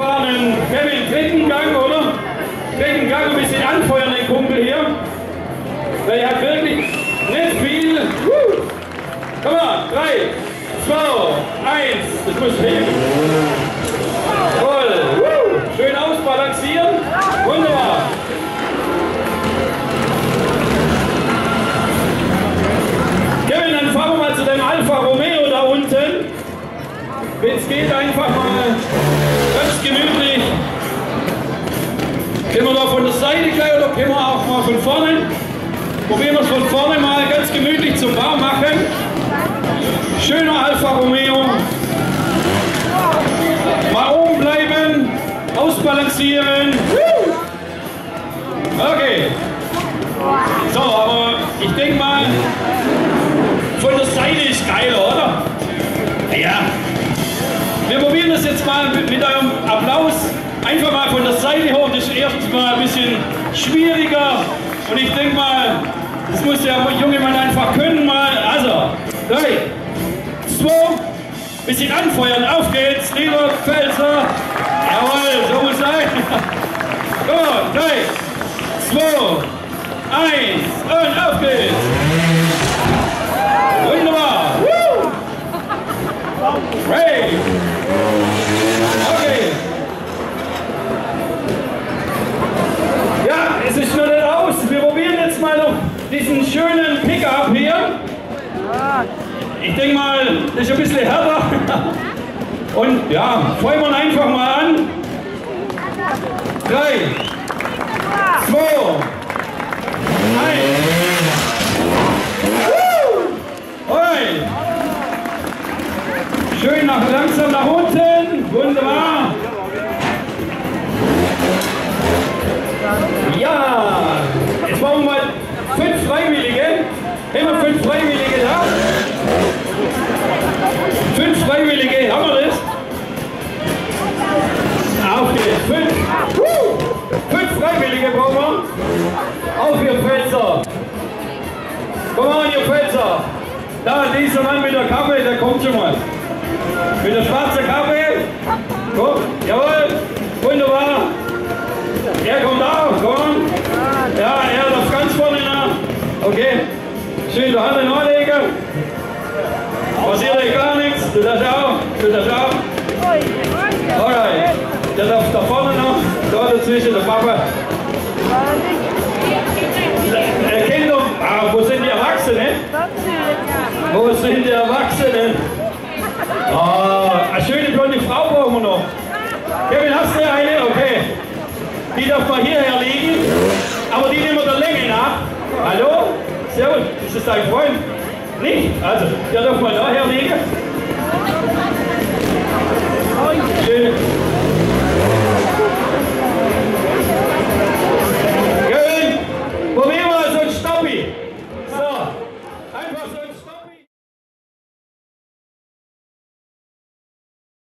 fahren einen dritten Gang, oder? Dritten Gang, ein bisschen anfeuern, den Kumpel hier. Weil er hat wirklich nicht viel. Komm mal, 3, 2, 1. Das muss heben. Toll. Schön ausbalancieren. Wunderbar. Kevin, dann fahren wir mal zu dem Alfa Romeo da unten. Wenn es geht, einfach mal ganz gemütlich. Können wir da von der Seite gleich oder können wir auch mal von vorne? Probieren wir es von vorne mal ganz gemütlich zum Warm machen. Schöner Alfa Romeo. Mal oben bleiben, ausbalancieren. Okay. So, aber ich denke mal, von der Seite ist geiler, oder? Ja. Wir probieren das jetzt mal mit eurem Applaus. Einfach mal von der Seite hoch. Das ist erstens mal ein bisschen schwieriger. Und ich denke mal, das muss der junge Mann einfach können mal. Also, 3, 2, bisschen anfeuern. Auf geht's, lieber Pfälzer. Jawohl, so muss sein. Gut, 3, 2, 1 und auf geht's. Wunderbar. Hey. Okay. Ja, es ist noch nicht aus. Wir probieren jetzt mal noch diesen schönen Pickup hier. Ich denke mal, das ist ein bisschen härter. Und ja, fangen wir einfach mal an. 3, 2, 1. Schön langsam nach unten. Wunderbar. Ja, jetzt machen wir mal 5 Freiwillige. Immer 5 Freiwillige da. 5 Freiwillige, haben wir das? Auf geht's. 5 Freiwillige brauchen wir. Auf ihr Pfälzer. Komm mal, ihr Pfälzer. Da, dieser Mann mit der Kappe, der kommt schon mal. Mit der schwarzen Kappe. Komm, jawohl. Wunderbar. Er kommt auch, komm. Ja, er darf ganz vorne nach. Okay. Schön die Hand anlegen. Passiert euch gar nichts. Du darfst auch. Du darfst auch. Alright. Der darf da vorne noch. Da dazwischen der Papa. Er kennt doch. Ah, wo sind die Erwachsenen? Wo sind die Erwachsenen? Eine schöne blonde Frau brauchen wir noch. Kevin, hast du eine? Okay. Die darf mal hierher liegen, aber die nehmen wir der Länge nach. Hallo? Servus, ist das dein Freund? Nicht? Also, der darf mal daher liegen.